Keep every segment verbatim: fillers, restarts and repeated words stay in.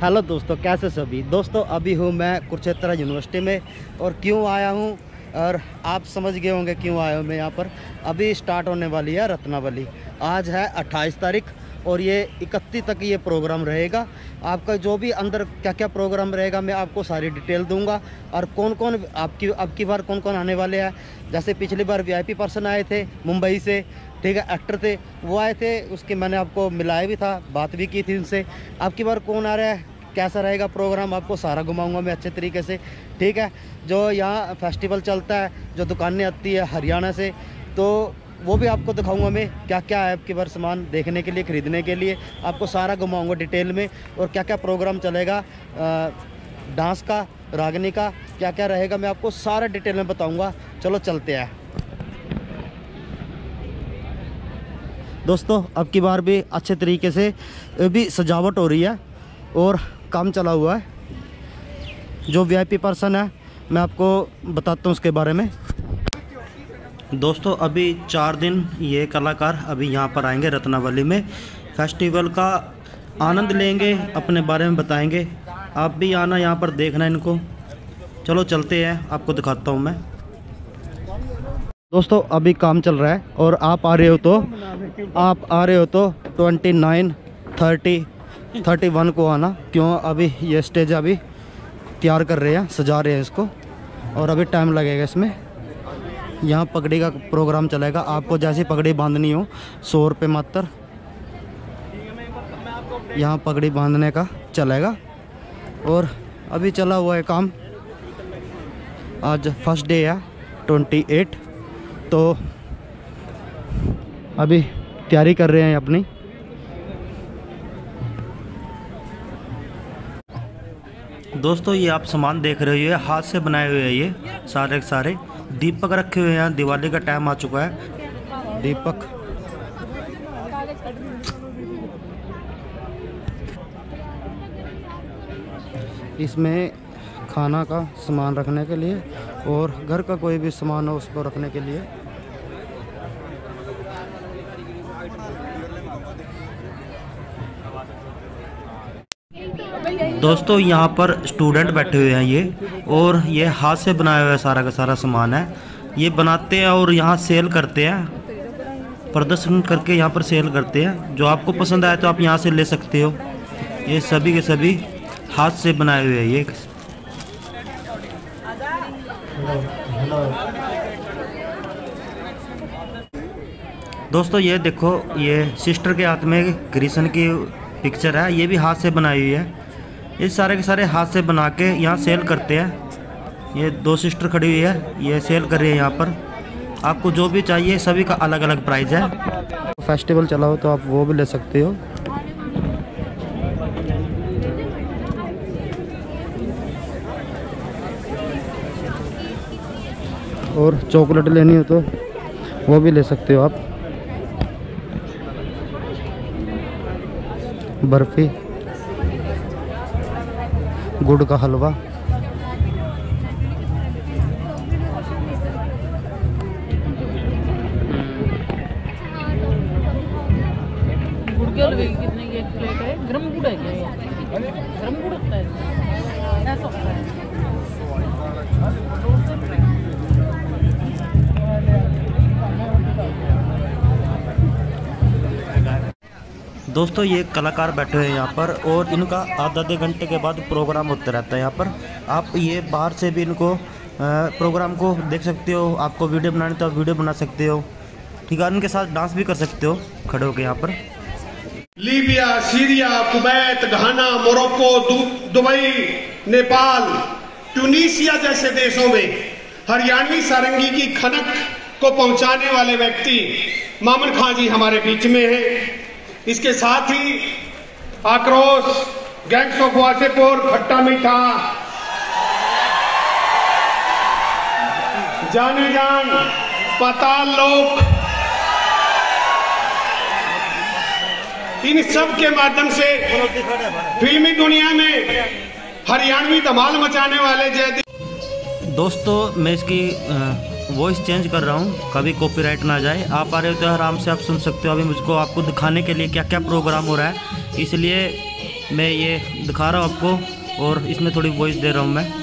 Hello दोस्तों, कैसे सभी दोस्तों। अभी हूँ मैं कुरुक्षेत्र यूनिवर्सिटी में। और क्यों आया हूँ और आप समझ गए होंगे क्यों आया हूँ मैं यहाँ पर। अभी स्टार्ट होने वाली है रत्नावली। आज है अट्ठाईस तारीख और ये इकतीस तक ये प्रोग्राम रहेगा। आपका जो भी अंदर क्या क्या प्रोग्राम रहेगा मैं आपको सारी डिटेल दूंगा। और कौन कौन आपकी अब की बार कौन कौन आने वाले हैं। जैसे पिछली बार वीआईपी पर्सन आए थे मुंबई से, ठीक है, एक्टर थे वो आए थे, उसके मैंने आपको मिलाया भी था, बात भी की थी उनसे। अब की बार कौन आ रहा है, कैसा रहेगा प्रोग्राम, आपको सारा घुमाऊंगा मैं अच्छे तरीके से, ठीक है। जो यहाँ फेस्टिवल चलता है, जो दुकानें आती है हरियाणा से, तो वो भी आपको दिखाऊंगा मैं क्या क्या है आपकी बार सामान देखने के लिए, ख़रीदने के लिए। आपको सारा घुमाऊंगा डिटेल में। और क्या क्या प्रोग्राम चलेगा, डांस का, रागनी का, क्या क्या रहेगा मैं आपको सारा डिटेल में बताऊंगा। चलो चलते हैं दोस्तों। अब की बार भी अच्छे तरीके से भी सजावट हो रही है और काम चला हुआ है। जो वीआईपी पर्सन है मैं आपको बताता हूँ उसके बारे में। दोस्तों अभी चार दिन ये कलाकार अभी यहाँ पर आएंगे रत्नावली में, फेस्टिवल का आनंद लेंगे, अपने बारे में बताएंगे। आप भी आना यहाँ पर देखना इनको। चलो चलते हैं, आपको दिखाता हूँ मैं। दोस्तों अभी काम चल रहा है और आप आ रहे हो तो आप आ रहे हो तो twenty nine thirty thirty one को आना। क्यों, अभी ये स्टेज अभी तैयार कर रहे हैं, सजा रहे हैं इसको और अभी टाइम लगेगा इसमें। यहाँ पगड़ी का प्रोग्राम चलेगा। आपको जैसी पगड़ी बांधनी हो सौ रुपये मात्र यहाँ पगड़ी बांधने का चलेगा। और अभी चला हुआ है काम। आज फर्स्ट डे है ट्वेंटी एट, तो अभी तैयारी कर रहे हैं अपनी। दोस्तों ये आप सामान देख रहे हो, हाथ से बनाए हुए हैं ये सारे के सारे। दीपक रखे हुए हैं, दिवाली का टाइम आ चुका है। दीपक इसमें खाना का सामान रखने के लिए और घर का कोई भी सामान हो उसको रखने के लिए। दोस्तों यहाँ पर स्टूडेंट बैठे हुए हैं ये, और ये हाथ से बनाया हुआ है सारा का सारा सामान है। ये बनाते हैं और यहाँ सेल करते हैं, प्रदर्शन करके यहाँ पर सेल करते हैं। जो आपको पसंद आए तो आप यहाँ से ले सकते हो। ये सभी के सभी हाथ से बनाए हुए हैं ये। दोस्तों ये देखो, ये सिस्टर के हाथ में कृष्ण की पिक्चर है, ये भी हाथ से बनाई हुई है। ये सारे के सारे हाथ से बना के यहाँ सेल करते हैं। ये दो सिस्टर खड़ी हुई है, ये सेल कर रही है यहाँ पर। आपको जो भी चाहिए सभी का अलग अलग प्राइस है। फेस्टिवल चला हो तो आप वो भी ले सकते हो। और चॉकलेट लेनी हो तो वो भी ले सकते हो आप। बर्फी, गुड़ का हलवा, गुड़ के हलवे की कितने की एक प्लेट है? गरम गुड़ है क्या? गरम गुड़ होता है ऐसा होता है। दोस्तों ये कलाकार बैठे हुए हैं यहाँ पर और इनका आधा आधे घंटे के बाद प्रोग्राम होता रहता है यहाँ पर। आप ये बाहर से भी इनको प्रोग्राम को देख सकते हो। आपको वीडियो बनानी तो आप वीडियो बना सकते हो, ठीक है। इनके साथ डांस भी कर सकते हो खड़े होकर यहाँ पर। Libya, Syria, Kuwait, Ghana, Morocco, Dubai, Nepal, Tunisia जैसे देशों में हरियाणवी सारंगी की खनक को पहुंचाने वाले व्यक्ति मामन खां जी हमारे बीच में हैं। इसके साथ ही आक्रोश, गैंग्स ऑफ वासेपुर, खट्टा मीठा, जाने जान, पाताल लोक, इन सब के माध्यम से फिल्मी दुनिया में हरियाणवी धमाल मचाने वाले जयदीप। दोस्तों मैं इसकी वॉइस चेंज कर रहा हूँ, कभी कॉपीराइट ना जाए। आप आ रहे हो तो आराम से आप सुन सकते हो। अभी मुझको आपको दिखाने के लिए क्या क्या प्रोग्राम हो रहा है, इसलिए मैं ये दिखा रहा हूँ आपको और इसमें थोड़ी वॉइस दे रहा हूँ मैं।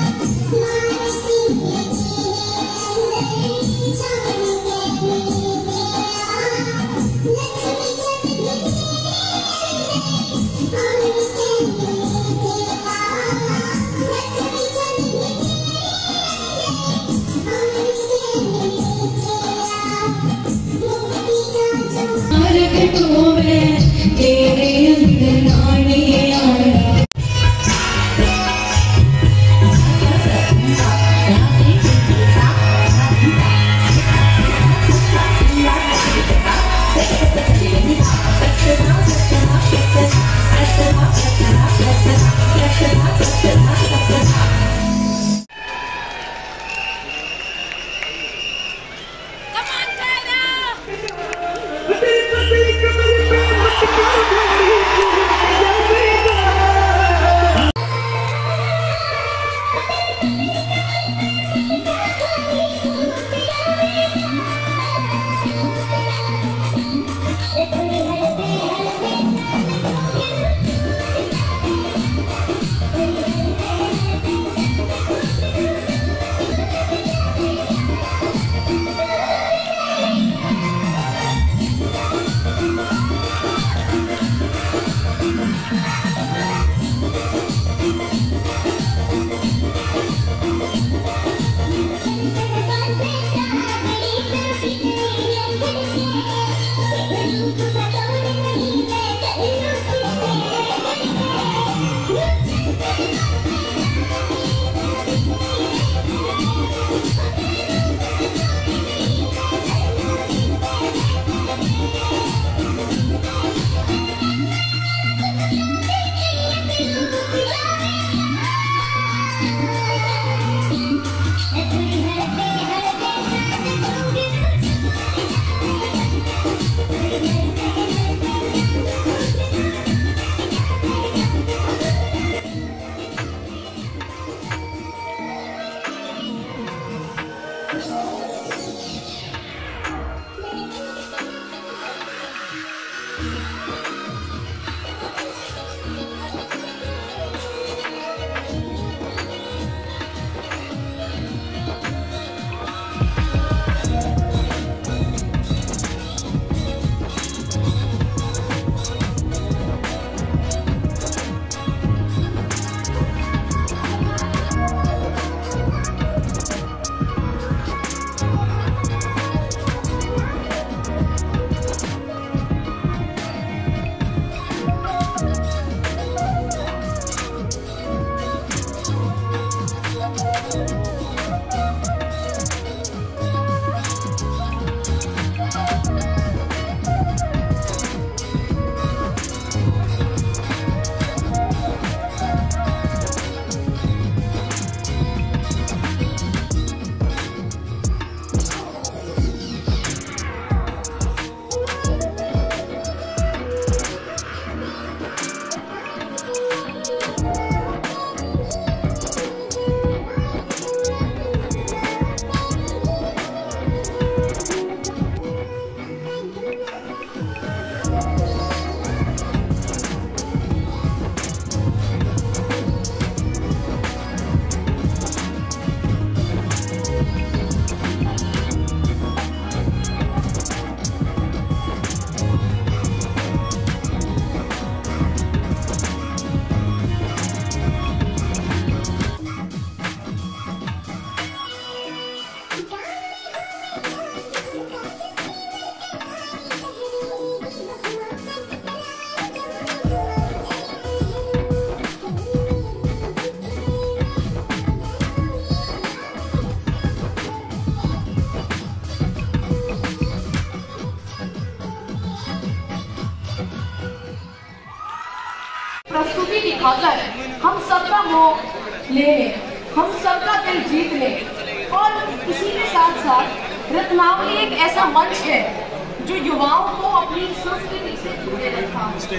प्रस्तुति दिखाकर हम सबका मोह ले लें, हम सबका दिल जीत लें। और इसी के साथ साथ रत्नावली एक ऐसा मंच है जो युवाओं को अपनी संस्कृति से जुड़े रखा है।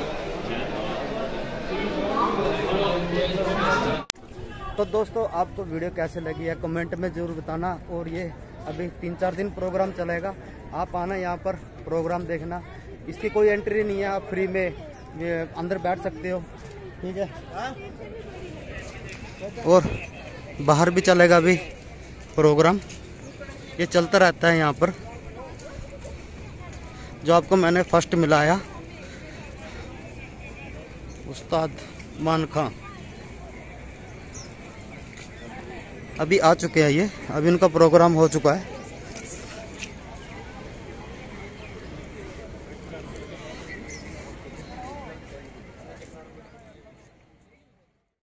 तो दोस्तों आपको वीडियो कैसे लगी है कमेंट में ज़रूर बताना। और ये अभी तीन चार दिन प्रोग्राम चलेगा, आप आना यहाँ पर प्रोग्राम देखना। इसकी कोई एंट्री नहीं है, आप फ्री में ये अंदर बैठ सकते हो, ठीक है। और बाहर भी चलेगा अभी प्रोग्राम, ये चलता रहता है यहाँ पर। जो आपको मैंने फर्स्ट मिलाया उस्ताद मान खां, अभी आ चुके हैं ये, अभी उनका प्रोग्राम हो चुका है।